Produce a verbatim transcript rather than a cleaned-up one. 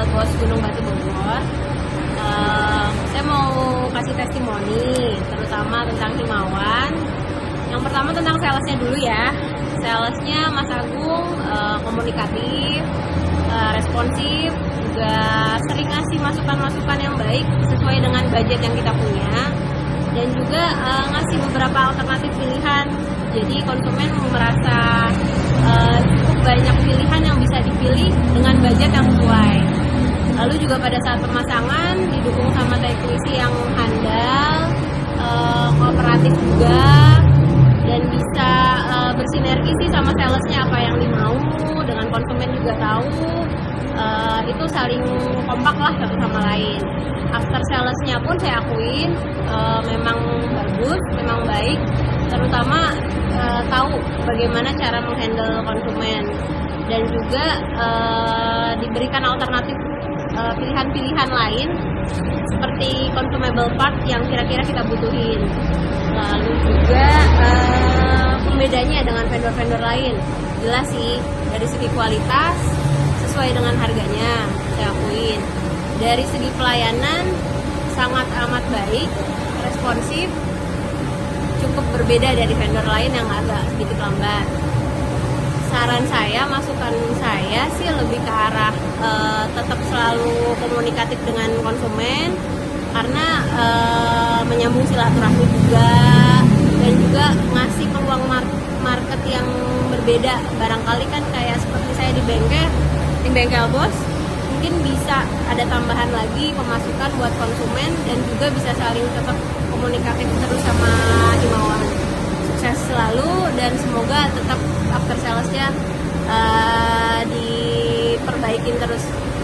Bos Gunung Batu Bogor. Uh, saya mau kasih testimoni, terutama tentang Himawan. Yang pertama tentang salesnya dulu ya. Salesnya Mas Agung uh, komunikatif, uh, responsif, juga sering ngasih masukan-masukan yang baik sesuai dengan budget yang kita punya, dan juga uh, ngasih beberapa alternatif pilihan. Jadi konsumen merasa uh, cukup banyak pilihan yang bisa dipilih dengan budget yang sesuai. Lalu juga pada saat pemasangan didukung sama teknisi yang handal, uh, kooperatif juga, dan bisa uh, bersinergi sih sama salesnya, apa yang dimau dengan konsumen juga tahu. Uh, itu saling kompak lah satu sama lain. After salesnya pun saya akuin uh, memang bagus, memang baik, terutama uh, tahu bagaimana cara menghandle konsumen, dan juga uh, diberikan alternatif uh, pilihan-pilihan lain seperti consumable part yang kira-kira kita butuhin. Lalu juga uh, pembedanya dengan vendor-vendor lain jelas sih, dari segi kualitas sesuai dengan harganya, saya akuin. Dari segi pelayanan sangat amat baik, responsif, cukup berbeda dari vendor lain yang agak sedikit lambat. Saran saya, masukan saya sih lebih ke arah e, tetap selalu komunikatif dengan konsumen, karena e, menyambung silaturahmi juga, dan juga ngasih peluang market yang berbeda. Barangkali kan kayak seperti saya di bengkel, di bengkel Bos, mungkin bisa ada tambahan lagi pemasukan buat konsumen, dan juga bisa saling tetap komunikatif terus sama Himawan. Sukses selalu, dan semoga tetap after salesnya uh, diperbaikin terus.